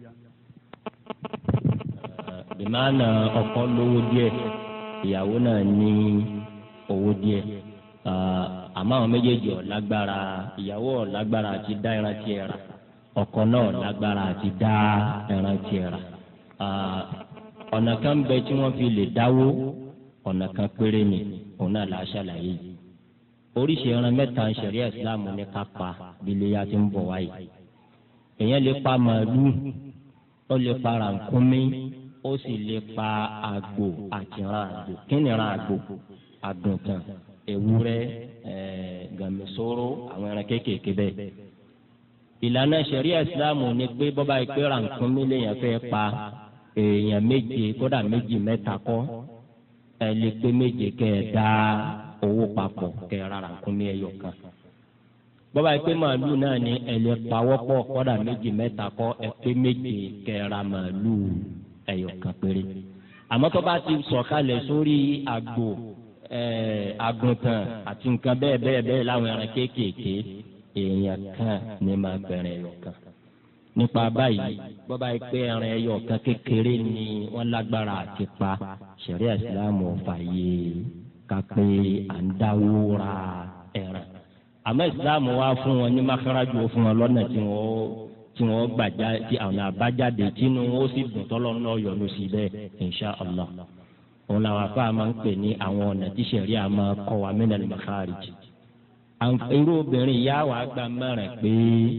ìmáàna ọkọ lówó díẹ̀ ìyàwó náà ní owó díẹ̀ àmọ́ àwọn méjèèjì ò lágbára ìyàwó ò lágbára àti dá ẹran tiẹ̀ rà ọkọ náà ò lágbára àti dá ẹran tiẹ̀ rà ọ̀nà kan bẹ tí wọ́n fi lè dáwó ọ̀nà kan péré ni òun náà là á ṣàlàyé yìí oríṣi ẹran mẹ́ta ń ṣẹ̀ríà ìsìláàmù ní ká pa bí iléyá ti ń bọ̀ wáyé èèyàn lè pa màálù ó lè pa rànkúnmí ó sì lè pa àgbò àti ran àgbò kí ni ran àgbò àgùntàn ewúrẹ́ gàmísóró àwọn ẹran kéékèèké bẹ́ẹ̀. ìlànà ṣẹ̀ríà ìsìláàmù ni pé bọ́bá ìpè rànkúnmí lèèyàn fẹ́ pa èèyàn méje kódà méjì mẹ́ta kọ́ ẹ lè pé méje kẹ́ ẹ dá owó papọ̀ kẹ́ ẹ ra rànkúnmí ẹyọ kan. bọ́bá ìpè màálù náà ni ẹ lè pawọ́pọ̀ kódà méjì mẹ́ta kọ́ ẹ pé méje kẹ́ ẹ ra màálù ẹyọ kan péré àmọ́ tó bá ti sọ̀kalẹ̀ sórí àgbò àgùntàn àti nǹkan bẹ́ẹ̀ láwọn ẹran kéékèèké èèyàn kan ní máa bẹ̀rẹ̀ ẹyọ kan. nípa báyìí bọ́bá yìí pé ẹran ẹyọ kan kékeré ni wọ́n lágbára àti pa ṣẹ̀ríà ìsìlámù fàyè ká pé à ń dáwó ra ẹran. àmọ́ ìsìlámù wá fún wọn ní mákàrájú fún wọn lọ́nà tí wọ́n gbàjá tí àwọn àbájáde tínú wọn ó sì dùn tọ́lọ́ náà yọ̀nù sí bẹ́ẹ̀ insha Allah. òun làwọn afá máa ń pè ní àwọn ọ̀nà tí ṣẹ̀ríà máa kọ́ wa minal makharij. irú obìnrin ìyá wa gba mẹ́rin pé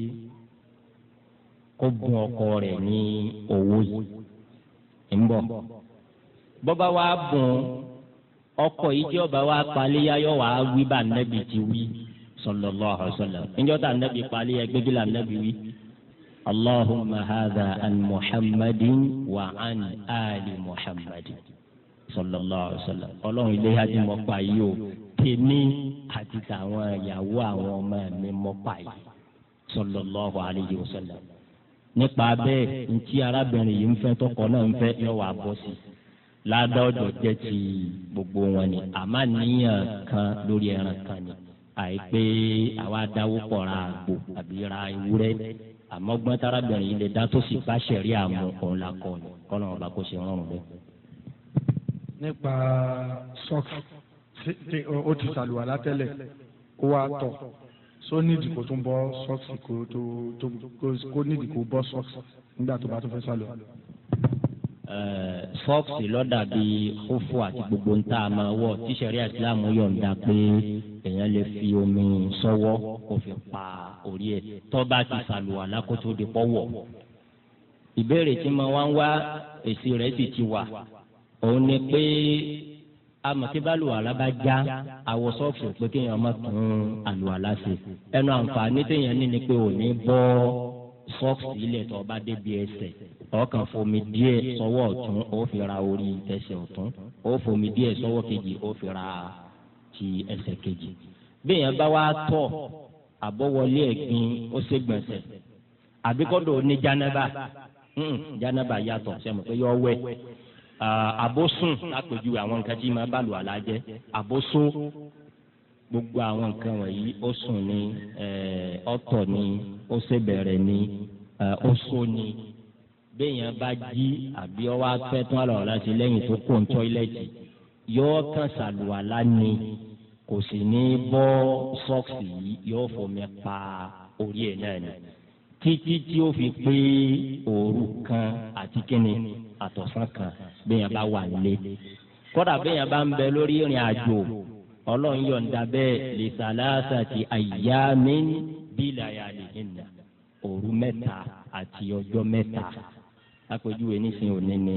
kó bùn ọkọ rẹ̀ ní owó yìí ń bọ̀. bọ́bá wa bùn ọkọ yìí tí ọba wa paléyà yọ wá wí bá nẹ́bì ti wí sallallahu alaihi wasallam. níjọ́ tá nẹ́bì paléyà gbégbé la nẹ́bì wí. Allahumma hadha an Muhammadin wa an ali Muhammadin sallallahu alaihi wasallam. ọlọ́run ilé hajj mọ́ pa yìí o tèmi àti tàwọn ìyàwó àwọn ọmọ mi mọ́ pa yìí sallallahu alaihi wasallam. nípa bẹ́ẹ̀ ntí arábìnrin yìí ń fẹ́ tọkọ náà ń fẹ́ yọ wà bọ́ sí ládọ́jọ́ jẹ́ ti gbogbo wọn ni àmọ́ níyàn kan lórí ẹran kan ni àìpé àwa dáwó pọ̀ ra àgbò àbí ra ewúrẹ́ àmọ́ gbọ́n tárábìnrin yìí lè dá tó sì bá ṣẹ̀rí àmú òun la kọ́ ni kọ́nà ọba kò ṣe rọrùn bẹ́ẹ̀. nípa sọ́ọ̀kì ó ti sàlùwàlá tẹ́lẹ̀ ó wá tọ̀ so nídìí kó tún bọ́ sọ́ọ̀kì kó nídìí kó bọ́ sọ́ọ̀kì nígbà tó bá tó fẹ́ sàlùwà. sọ́ọ̀kì lọ́dà bíi kófò àti gbogbo ntá máa wọ̀ tí ṣẹ̀ríà ìsìlámù yọ̀ǹda pé èèyàn lè fi omi sọ́wọ́ kó fi pa orí ẹ̀ tó bá ti sàlùwàlá kó tó di pọ́wọ̀. ìbéèrè tí mo wá ń wá èsì rẹ̀ sì ti wà òun ni pé amọ̀kíbálùwàlá bá já àwọ̀ sọ́ọ̀kì pé kéèyàn má tún àlùwàlá ṣe ẹnu àǹfààní téèyàn ní ni pé ò ní bọ́ sọ́ọ̀kì ilẹ̀ tó bá débi ẹsẹ̀ ọkàn fomi díẹ̀ sọ́wọ́ ọ̀tún ó fi ra orí ẹsẹ̀ ọ̀tún ó fomi díẹ̀ sọ́wọ́ kejì ó fi ra ti ẹsẹ̀ kejì. béèyàn bá wá tọ̀ àbọ̀wọlé ẹ̀gbin ó ṣe gbọ̀nsẹ̀ àbíkọ́dọ̀ ní jánábà jánábà yàtọ̀ sẹ́mu pé yọ wẹ̀ àbósùn lápèjúwe àwọn nǹkan tí máa bá lù àlá jẹ́ àbósó gbogbo àwọn nǹkan wọ̀nyí ó sùn ní ọ̀tọ̀ ní ó ṣèbẹ̀rẹ̀ ní ó só ní béèyàn bá jí àbí ọwọ́ afẹ́ tún àlọ́ láti lẹ́yìn tó kó ń tọ́ílẹ̀tì yóò kàn ṣàlùwàlá ni kò sì ní bọ́ sọ́ọ̀sì yìí yóò fomi pa orí ẹ̀ náà ni títí tí ó fi pé òru kan àti kíni àtọ̀sán kan béèyàn bá wà nílé kódà béèyàn bá ń bẹ lórí ìrìn àjò ọlọ́run yọ̀ǹda bẹ́ẹ̀ li salasati ayyamin bilayalihinna òru mẹ́ta àti ọjọ́ mẹ́ta lápèjúwe nísìnyí òní ní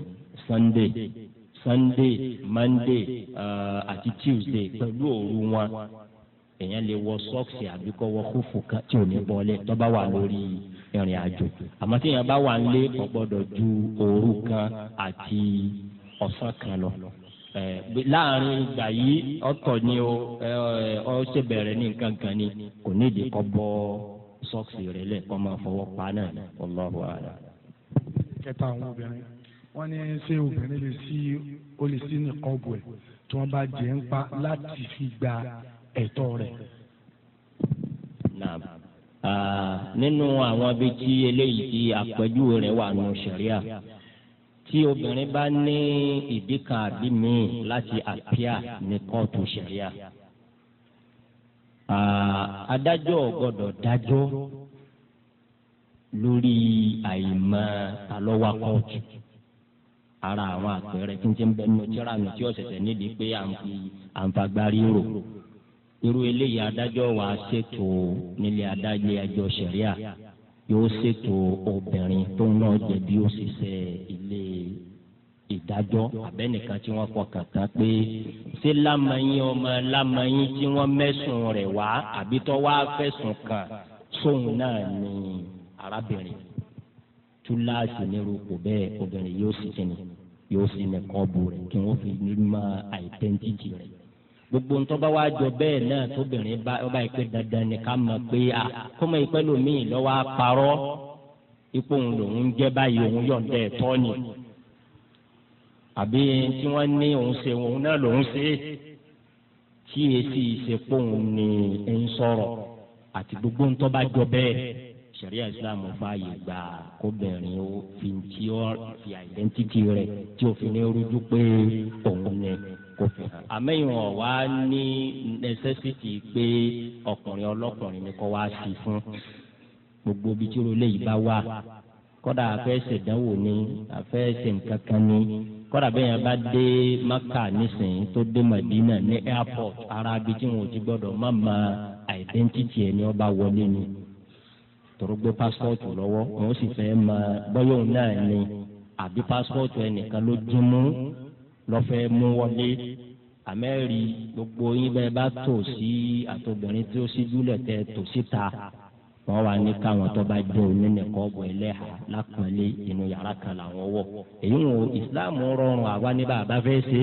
Sunday Monday àti Tuesday pẹ̀lú òru wọn èèyàn lè wọ sọ́ọ̀sì àbí kó wọ kófù kan tí ò ní bọ́lẹ̀ tó bá wà lórí ìrìn àjò àmọ́ tí èèyàn bá wà nílé kò gbọ́dọ̀ ju òru kan àti ọ̀sán kan lọ. láàrin ìgbà yìí ọ̀tọ̀ ni ó ṣe bẹ̀rẹ̀ ní nǹkan kan ni kò nídìí kó bọ́ sọ́ọ̀sì rẹ̀ lẹ̀ kó máa fọwọ́ pa náà Allahu a'lam. kẹta àwọn obìnrin wọ́n ní ṣé obìnrin lè sí ní kọ́ọ̀bù ẹ̀ tí wọ́n bá jẹ́ ń pa láti fi gba ẹ̀tọ́ rẹ̀. Naam. Nínú àwọn ibi tí eléyìí tí àpèjúwe rẹ̀ wà nù ṣẹ̀ríà tí obìnrin bá ní ìdí kan àbí míì láti àpíà ní kóòtù ṣẹ̀ríà adájọ́ gbọ́dọ̀ dájọ́ lórí àìmọ̀ talọ́wà kóòtù ara àwọn àpẹẹrẹ tí ń ti ń bẹ nínú tíra mi tí ó ṣẹ̀ṣẹ̀ nídìí pé à ń fagbárí rò irú eléyìí adájọ́ wa ṣètò nílé adájọ́ ẹjọ́ ṣẹ̀ríà yóò ṣètò obìnrin tó ń náà jẹ̀bi òṣìṣẹ́ ilé ìdájọ́ abẹ́nìkan tí wọ́n fọkàn tán pé ṣé lámàyín ọmọ lámàyín tí wọ́n mẹ́sùn rẹ̀ wá àbí tó wá fẹ̀sùn kàn sóun náà ni arábìnrin túláàsì nírú kò bẹ́ẹ̀ obìnrin yóò sì kíni yóò sì ní kọ́ọ̀bù rẹ̀ kí wọ́n fi ní mọ àìdẹ́ntìtì rẹ̀ gbogbo ntọ́ bá wá jọ bẹ́ẹ̀ náà tóbìnrin bá ọba ìpè dandan ni ká mọ̀ pé kọ́mọ ìpẹ́ lòmíì lọ́wọ́ apárọ́ ipò òun lòun ń jẹ́ báyìí òun yọ̀ǹda ẹ̀tọ́ ni àbí tí wọ́n ní òun ṣe òun náà lòun ṣe tí èsì ìsepòun ni ń sọ̀rọ̀ àti gbogbo ń tọ́ bá jọ bẹ́ẹ̀ sẹ̀ríà islam fààyè gbà kóbìnrin ó fi tí ó fi àìdẹ́ntìtì rẹ̀ tí ó fi ní rújú pé òun ni kò fi hàn. àmẹ́yìn wọn wá ní necessity pé ọkùnrin ọlọ́kùnrin ni kò wá sí fún gbogbo ibi tí olè yìí bá wà kódà afẹ́ ṣèdánwò ni afẹ́ ṣe nǹkan kan ni kódà bẹ́ẹ̀ yẹn bá dé Maka nísìnyí tó dé Madina ní airport ara ibi tí wọn ò ti gbọ́dọ̀ má ma identity ẹni ọba wọlé ni tọrọ gbé pásítọ̀tù lọ́wọ́ wọn sì fẹ́ ma bọ́yọ̀ náà ni àbí pásítọ̀tù ẹnìkan ló dín mú lọ́fẹ́ mú wọlé àmẹ́rì gbogbo yín bẹ́ẹ̀ bá tò sí àtobìnrin tí ó síjú lẹ̀tẹ̀ tò síta wọ́n wá ní káwọn tó bá jẹ́ onínìkọ́ ọ̀bọ̀ ẹlẹ́hà lápọ̀nlé inú yàrá kan làwọn wọ̀ èyí wọn ìsìláàmù rọrùn àwa ní bàbá fẹ́ ṣe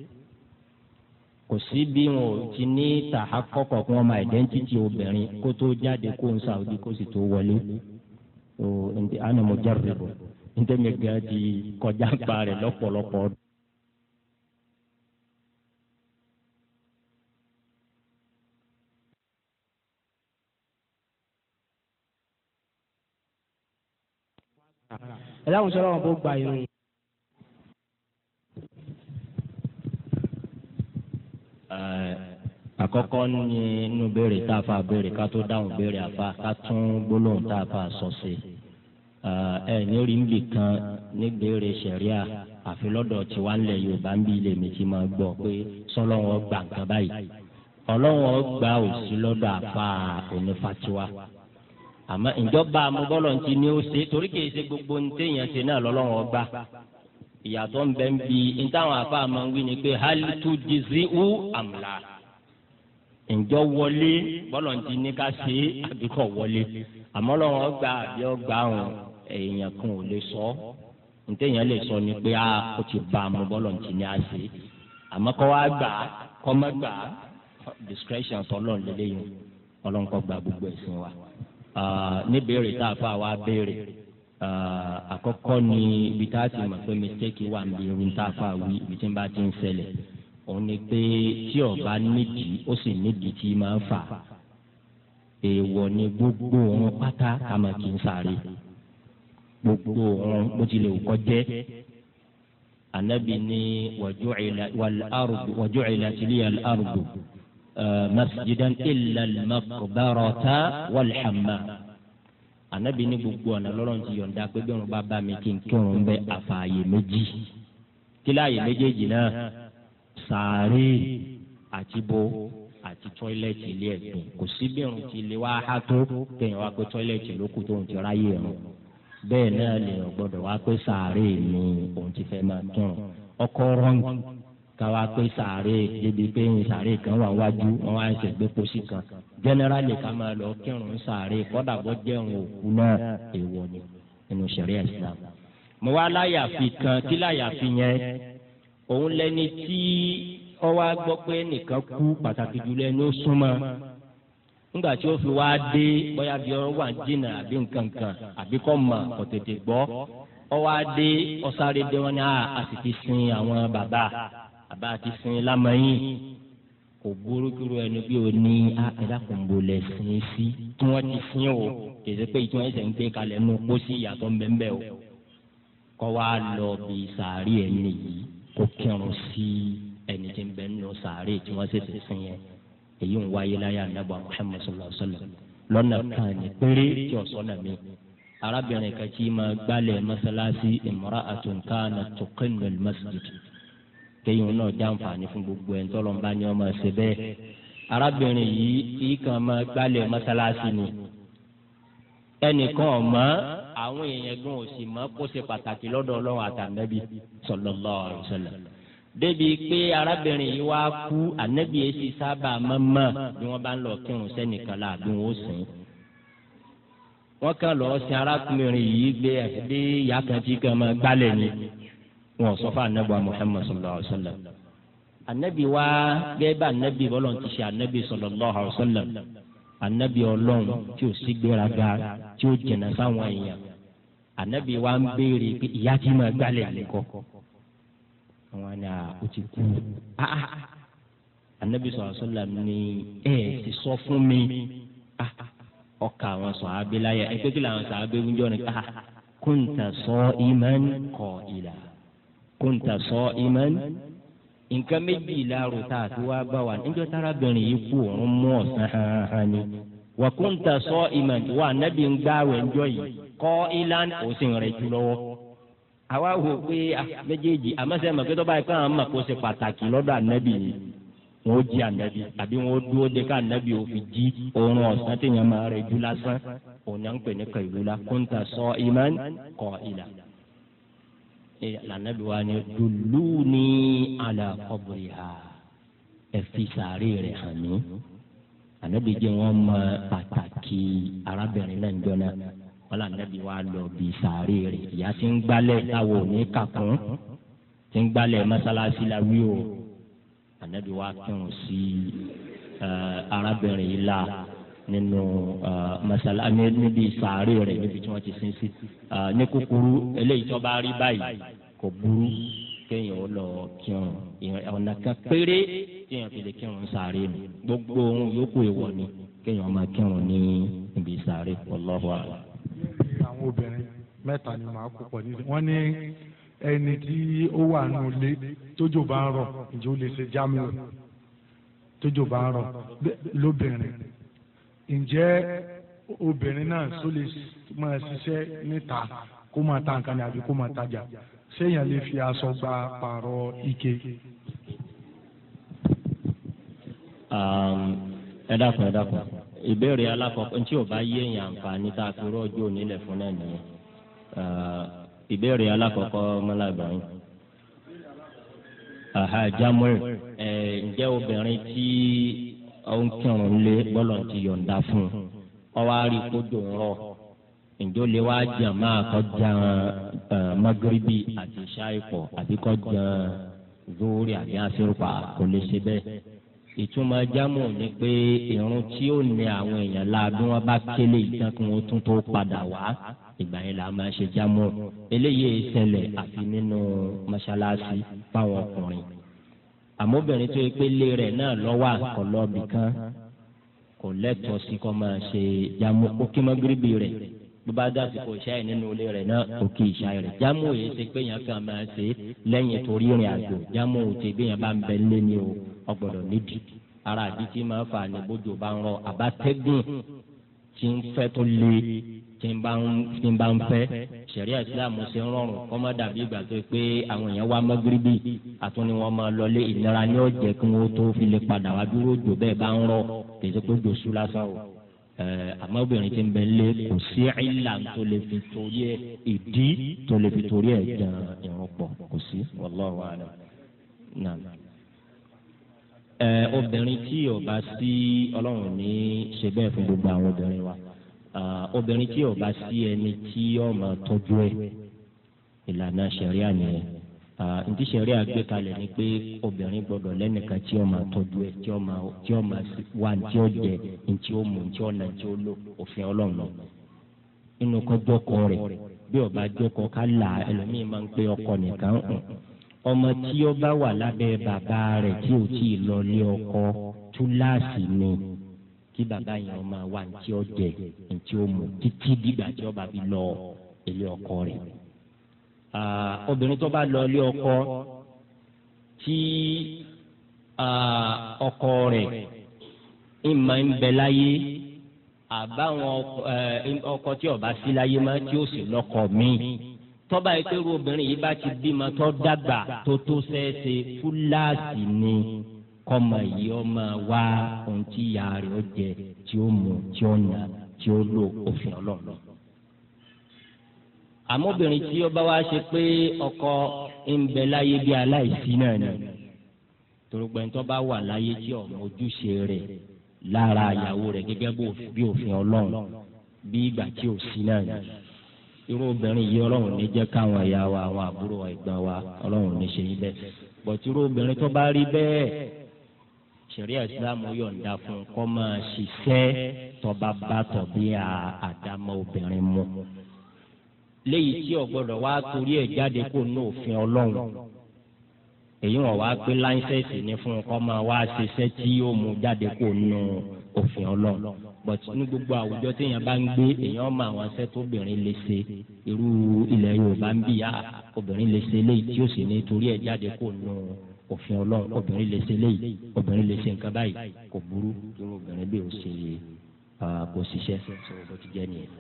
kò sí bí wọn ò ti ní tàhákọ́kọ̀ kí wọ́n máa identity obìnrin kó tó jáde kó ń Saudi kó sì tó wọlé o ǹdí àná mo jẹ́rìí bọ̀ ǹdí mi gan ti kọjá pa rẹ̀ lọ́pọ̀lọpọ̀. ẹ dáhùn sọ́rọ́ wọn kó gba irun. àkọ́kọ́ ní inú béèrè tá a fa béèrè ká tó dáhùn béèrè àfa ká tún gbólóhùn tá a fa sọ sí ní orí nbì kan ní béèrè sẹ̀ríà àfi lọ́dọ̀ tí wàá lẹ̀ Yorùbá ń bí ilé mi ti máa gbọ́ pé sọ́lọ́wọ́ gbà nǹkan báyìí ọlọ́wọ́ gbà òsì lọ́dọ̀ àfa onífàtiwa àmọ́ ìjọba amúbọ́lọ̀ ti ní ó ṣe torí kìí ṣe gbogbo ní téèyàn ṣe náà lọ́lọ́wọ́ gbà ìyàtọ̀ ń bẹ ń bi ní táwọn afa máa ń wí ni pé hali tu dizi u amla ǹjọ́ wọlé bọ́lọ̀ ti ní ká ṣe àbí kò wọlé àmọ́ lọ́wọ́ gbà àbí ọgbà àwọn èèyàn kan ò lè sọ ní téèyàn lè sọ ni pé ó ti ba amúbọ́lọ̀ ti ní á ṣe àmọ́ kọ́ wá gbà kọ́ mọ́ gbà discretion tọ́lọ̀ lélẹ́yìn ọlọ́nkọ́ gba gbogbo ẹ̀sìn wa. Níbèrè tá a fà wá béèrè àkọ́kọ́ ni ibi tá a ti mọ̀ pé mistake wà níbi irun tá a fà wí ibi tí n bá ti ń ṣẹlẹ̀ òun ni pé tí ọba nídìí ó sì nídìí tí máa ń fà èèwọ̀ ni gbogbo òun pátá ká máa kí n sáré gbogbo òun bó tilẹ̀ kọ́ jẹ́ Ànábì ní waju'ilat liya al-ardu masjidan illa al-maqbarata wal-hammam Ànábì ní gbogbo ọ̀nà lọ́rọ̀ ti yọ̀ǹda pé bí wọn bá bá mi kí n kírun bẹ àfààyè méjì kí láàyè méjèèjì náà sàárè àti bo àti tọ́ílẹ̀tì ilé ẹ̀gbìn kò sí bí irun ti lè wá há tó kéèyàn wá pé tọ́ílẹ̀tì ló kù tóun ti ráyè irun bẹ́ẹ̀ náà lèèyàn gbọ́dọ̀ wá pé sàárè ni òun ti fẹ́ máa kírun ọkọ̀ rọ́ǹgì káwá pé sàárè débi pé sàárè kan wà wájú wọn wá ṣe gbé pósí kan jẹnẹrálì ká máa lọ kírun sàárè kọ́dà bọ́ jẹun òkú náà èèwọ̀ ni nínú ṣẹ̀ríà Islam. mo wá láyàfi kan tí láyàfi yẹn òun lẹni tí ó wá gbọ́ pé nìkan kú pàtàkì jùlọ ẹni ó súnmọ́ nígbà tí ó fi wá dé bóyá bí ọ wà jìnnà àbí nǹkan kan àbí kọ́ mọ̀ kò tètè gbọ́ ọ wá dé ọ sáré dé wọn ní a sì ti sin àwọn bàbá àbá ti sin lámàyín kò burúkúrú ẹni bí o ní ẹ̀dàkùnbó lẹ̀ sin sí tí wọ́n ti sin o kèsì pé ìtún ẹ̀sẹ̀ ń gbé kalẹ̀ nù kó sí ìyàtọ̀ ńbẹ́ńbẹ́ o kọ́ wa lọ bí sàárì ẹni yìí kó kírun sí ẹni tí ń bẹ nínú sàárì tí wọ́n ṣẹ̀ṣẹ̀ sin yẹn èyí ń wáyé láyé ànábì Muhammad sallallahu alaihi wasallam lọ́nà kan ní péré tí ọ̀sán náà mi arábìnrin kan tí máa gbálẹ̀ mọ́sálásí imra'atun kanat tuqinnu al-masjid kéyìn náà jàǹfààní fún gbogbo ẹ̀ ńtọ́lọ́mbá ni wọ́n máa ṣe bẹ́ẹ̀. arábìnrin yìí tí kàn máa gbálẹ̀ mọ́sálásí ni ẹnìkan ọ̀mọ́ àwọn èèyàn gan ò sì mọ̀ kó ṣe pàtàkì lọ́dọ̀ Ọlọ́run àtànẹ́bí sallallahu alaihi wasallam. débi pé arábìnrin yìí wá kú ànẹ́bí yìí sì sábà mọ́mọ́ bí wọ́n bá ń lọ kírun sẹ́nìkan láàbí wọn ó sìn. wọ́n kàn lọ́ọ́ sin arákùnrin yìí gbé ẹ̀dẹ́ ìyá kan tí kàn máa gbálẹ̀ ni wọn sọ fún anabi Muhammad sallallahu alaihi wa sallam anabi wa gẹ́gẹ́ bá anabi bọ́lọ̀ ti ṣe anabi sallallahu alaihi wa sallam anabi ọlọ́run tí ó sì gbéraga tí ó jìnnà sáwọn èèyàn anabi wa ń béèrè pé ìyá tí máa gbálẹ̀ nìkọ́ àwọn ni ó ti kú anabi sallallahu alaihi wasallam ní ti sọ fún mi ọkà àwọn sàhábé láyà ẹ pé kí làwọn sàhábé ń jọ ní kunta sa'iman qa'ila kunta sa'iman nǹkan méjì láàrú tá a ti wá bá wa níjọ́ tárábìnrin yìí kú òun mú ọ̀sán hàn ní wa kunta sa'iman wa anabi ń gbààwẹ̀ ńjọ́ yìí qa'ilan ó sì ń rẹ̀ jù lọ́wọ́ àwa wò pé méjèèjì àmọ́sẹ́ mọ̀ pé tó báyìí káwọn mọ̀ kó ṣe pàtàkì lọ́dọ̀ ànábì yìí wọn ó jí ànábì àbí wọn ó dúró de ká ànábì ó fi jí oorun ọ̀sán téèyàn máa rẹ̀ jù lásán òun náà ń pè ní qailula kunta sa'iman qa'ila. lànàbì wa ni dulluni ala qabriha ẹ fi sàárè rẹ̀ hàn mí ànábì jẹ́ wọn mọ pàtàkì arábìnrin náà ń jọ náà wọ́n anabi wa lọ bí sàárè rẹ̀ ìyá tí ń gbálẹ̀ táwọn ò ní kàkún tí ń gbálẹ̀ mọ́sálásí la wí o anabi wa kírun sí arábìnrin yìí la nínú mọ́sálásí níbi sàárè rẹ̀ níbi tí wọ́n ti sin sí ní kúkúrú eléyìí tó bá rí báyìí kò burú kéèyàn ó lọ kírun ọ̀nà kan péré kéèyàn fi lè kírun sàárè nù gbogbo ohun yòókù èèwọ̀ ni kéèyàn máa kírun ní ibi sàárè wallahu a'lam. àwọn obìnrin mẹ́ta ni màá kó pọ̀ nílé wọ́n ní ẹni tí ó wà nínú ilé tójò bá ń rọ̀ ǹjẹ́ ó lè ṣe jámù tójò bá ń rọ̀ lóbìnrin ǹjẹ́ obìnrin náà tó lè máa ṣiṣẹ́ níta kó máa ta nǹkan ní àbí kó máa tajà séèyàn lè fi aṣọ gba pààrọ̀ ike. ẹ dákun ìbéèrè alákọ̀ọ́kọ́ ntí ò bá yé èèyàn àǹfààní tá a fi rọ́ọ̀jù onílẹ̀ fún náà nìyẹn. ìbéèrè alákọ̀ọ́kọ́ mọ́lágbà yín. Jamuel ǹjẹ́ obìnrin tí ó ń kírun lé bọ́lọ̀ ti yọ̀ǹda fún un ọwọ́ àárí kójò ń rọ̀ ǹjọ́ lè wá jàn máa kọjá magrebi àti ṣáìpọ̀ àbí kọjá zórí àbí àṣírùpà kò lè ṣe bẹ́ẹ̀. ìtumọ̀ jámù ni pé irun tí ó ní àwọn èèyàn láàbí wọn bá kélé ìtàn kí wọn tún tó padà wá ìgbà yẹn là máa ṣe jámù eléyìí ṣẹlẹ̀ àfi nínú mọ́ṣáláṣí fáwọn ọkùnrin àmọ́bìnrin tó yẹ pé lé rẹ̀ náà lọ́wọ́ àkọlọ́bì kan kò lẹ́tọ̀ọ́ sí kó máa ṣe jámù ó kí mọ́gíríbì rẹ̀ bó bá dásìkò ìṣáì nínú ilé rẹ̀ náà ó kí ìṣáì rẹ̀ jámù yìí ṣe pé yẹn kàn máa ṣe lẹ́yìn torí ìrìn àjò jámù òtí bí yẹn bá ń bẹ lé ní o ọgbọ́dọ̀ nídìí ara àdí tí máa fà ní bójú bá ń rọ àbátẹ́gùn tí ń fẹ́ tó le tí ń bá ń fẹ́ ṣẹ̀ríà ìsìlámù ṣe ń rọrùn kọ́ má dàbí ìgbà tó pé àwọn èèyàn wá mọ́gíríbì àtúni wọn máa lọlé ìnira ní ọ̀jẹ̀ kí wọ́n tó fi lè padà wá dúró jò bẹ́ẹ̀ bá ń rọ kì í ṣe pé jòṣù lásán o àmọ́ obìnrin tí ń bẹ lé kò sí ìlà tó lè fi torí ẹ̀ ìdí tó lè fi torí ẹ̀ jẹun ìrun pọ̀ kò sí wallahu a'lam náà. Obìnrin tí ò bá sí ọlọ́run ní ṣe bẹ́ẹ̀ fún gbogbo àwọn obìnrin wa obìnrin tí ò bá sí ẹni tí ó máa tọ́jú ẹ̀ ìlànà ṣẹ̀ríà nìyẹn ntí ṣẹ̀ríà gbé kalẹ̀ ni pé obìnrin gbọ́dọ̀ lẹ́nìkan tí ó máa tọ́jú ẹ̀ tí ó máa wá ntí ó jẹ ntí ó mu ntí ó nà ntí ó lò òfin ọlọ́run lọ inú kọ́ jọ́kọ rẹ̀ bí ó bá jọ́kọ ká là ẹlòmíín máa ń pé ọkọ nìkan ọmọ tí ó bá wà lábẹ́ bàbá rẹ̀ tí ò tí ì lọ lé ọkọ túláàsì ni kí bàbá yẹn máa wá ntí ó jẹ ntí ó mu títí dìgbà tí ó bá fi lọ ilé ọkọ rẹ̀. Obìnrin tó bá lọ ilé ọkọ tí ọkọ rẹ̀ ìmọ̀ ń bẹ láyé àbáwọn ọkọ tí ó bá sí láyé máa tí ó sì lọ́kọ míì tọ́ba ìpérò obìnrin yìí bá ti bímọ tó dàgbà tó tó ṣẹ́ẹ́ṣe fúláàsì ni kọ́mọ yìí ó máa wá ohun tí ìyá rẹ̀ ó jẹ tí ó mu tí ó nà tí ó lò òfin ọlọ́run. àmọ́ obìnrin tí ó bá wá ṣe pé ọkọ ń bẹ láyé bí aláìsí náà ni torí pé tó bá wà láyé tí ọmọ ojúṣe rẹ̀ lára ìyàwó rẹ̀ gẹ́gẹ́ bí òfin ọlọ́run bí ìgbà tí ò sí náà ni irú obìnrin yìí ọlọ́run ní jẹ́ káwọn ẹ̀yà wa àwọn àbúrò ẹ̀gbọ́n wa ọlọ́run ní ṣe yí bẹ́ẹ̀ bọ̀tí irú obìnrin tó bá rí bẹ́ẹ̀ ṣẹ̀ríà ìsìlámù yọ̀ǹda fún un kó máa ṣiṣẹ́ tọba bá tọ̀bí àdámọ́ obìnrin mu léyìí tí ó gbọ́dọ̀ wá torí ẹ̀ jáde kó ní òfin ọlọ́run èyí wọn wá pé láńsẹ̀sì ní fún kọ́ máa wá ṣiṣẹ́ tí yóò mú jáde kó nù òfin ọlọ́run but ní gbogbo àwùjọ téèyàn bá ń gbé èèyàn mọ àwọn iṣẹ́ tóbìnrin lè ṣe irú ilẹ̀ Yorùbá ń bíyà obìnrin lè ṣe léyìí tí ó sì ní torí ẹ̀ jáde kó nù òfin ọlọ́run obìnrin lè ṣe léyìí obìnrin lè ṣe nǹkan báyìí kò burú irú obìnrin bí ó ṣe kò ṣiṣẹ́ bó ti jẹ́ nìyẹn.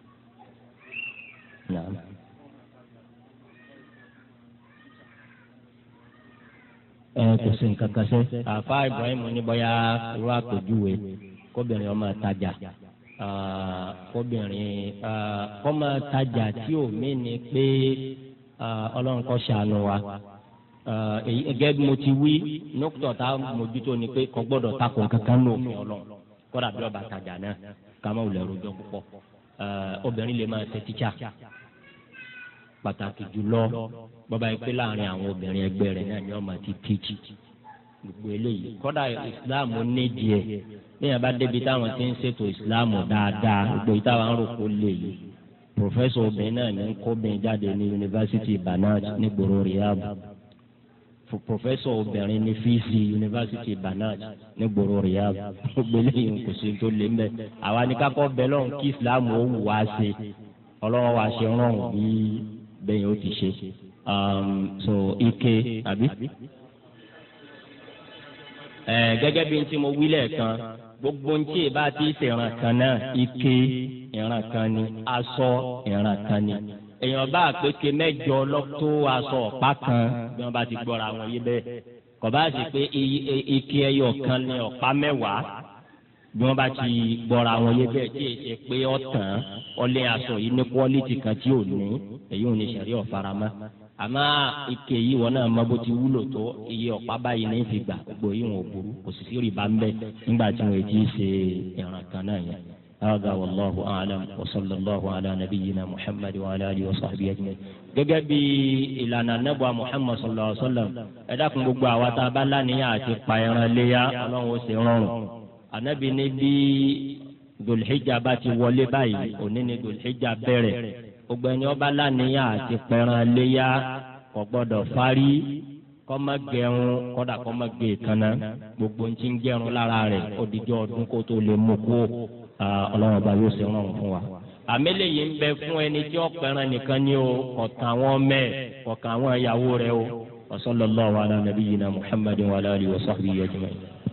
kò sí nǹkan kan ṣe àfa Ibrahim ní bóyá irú àpèjúwe kóbìnrin ọmọ tajà kóbìnrin kọ́mọ tajà tí ò mí ni pé ọlọ́run kó ṣàánú wa gẹ́gẹ́ bí mo ti wí nọ́kítọ̀ tá mójútó ni pé kò gbọ́dọ̀ takò kankan ní òfin ọlọ́run kódà bí ọba tajà náà ká má wulẹ̀ rojọ́ púpọ̀ obìnrin lè máa ṣe tíṣà pàtàkì jùlọ bọ́bá yìí pé láàrin àwọn obìnrin ẹgbẹ́ rẹ̀ náà ni wọ́n máa ti tíjì gbogbo eléyìí kódà ìsìláàmù nídìí ẹ̀ níyàn bá débi táwọn ti ń ṣètò ìsìláàmù dáadáa gbogbo yìí táwọn ń rò kó lè yìí pòfẹ́sọ̀ obìnrin náà ní kóbìnrin jáde ní yunifásitì Banat nígboro Riyadh pòfẹ́sọ̀ obìnrin ní fíìsì yunifásitì Banat nígboro Riyadh gbogbo eléyìí kò sí tó lé mbẹ àwa ní kákọ́ bẹ́ẹ̀ lọ́hùn kí ìsìláàmù ó wù wá ṣe ọlọ́wọ́ wa ṣe rọrùn bí bẹ́ẹ̀ yóò ti ṣe so ike àbí gẹ́gẹ́ bí n tí mo wí lẹ́ẹ̀kan gbogbo ń tí ì bá ti ṣèràn kan náà ike ìran kan ni aṣọ ìran kan ni èèyàn bá àpèké mẹ́jọ lọ́tọ́ aṣọ ọ̀pá kan bí wọ́n bá ti gbọ́ra wọn yé bẹ́ẹ̀ kò bá sì pé ike ẹyọ kan ní ọ̀pá mẹ́wàá bí wọ́n bá ti gbọ́ra wọn yé bẹ́ẹ̀ tí èsì pé ọ̀tàn ọlẹ́ aṣọ yìí ní kwọ́lítì kan tí ò ní èyí ò ní sẹ̀rí ọ̀farama àmọ́ ike yìí wọn náà mọ bó ti wúlò tó iye ọ̀pá báyìí ní fi gbà gbogbo yìí wọn ò burú kò sì sí rìbá ń bẹ nígbà tí wọn ti ṣe ìràn kan náà yẹn. هذا والله أعلم وصلى الله على نبينا محمد وعلى آله وصحبه أجمعين. gẹ́gẹ́ bí ìlànà nẹ́bùà Muhammad sallallahu alaihi wasallam ẹ dákun gbogbo àwa tá a bá láníyàn àti pa ẹran léyà ọlọ́run ó ṣe rọrùn. ànábì ní bí dòlìhíjà bá ti wọlé báyìí òní ni dòlìhíjà bẹ̀rẹ̀ gbogbo ẹni ó bá láníyàn àti pẹran léyà kò gbọ́dọ̀ fárí kó má gẹrun kódà kó má gé èékánná gbogbo ń ti ń gẹrun lára rẹ̀ odidi ọdún kó tó lè mú kó ọlọ́run ọba yóò ṣe rọrùn fún wa. àmẹ́lẹ̀ yìí ń bẹ fún ẹni tí ó pẹran nìkan ní o kọ̀ọ̀kan àwọn ọmọ ẹ̀ kọ̀ọ̀kan àwọn ìyàwó rẹ̀ o. wa sallallahu ala nabiyyina Muhammadin wa ala alihi wa sahbihi ajma'in.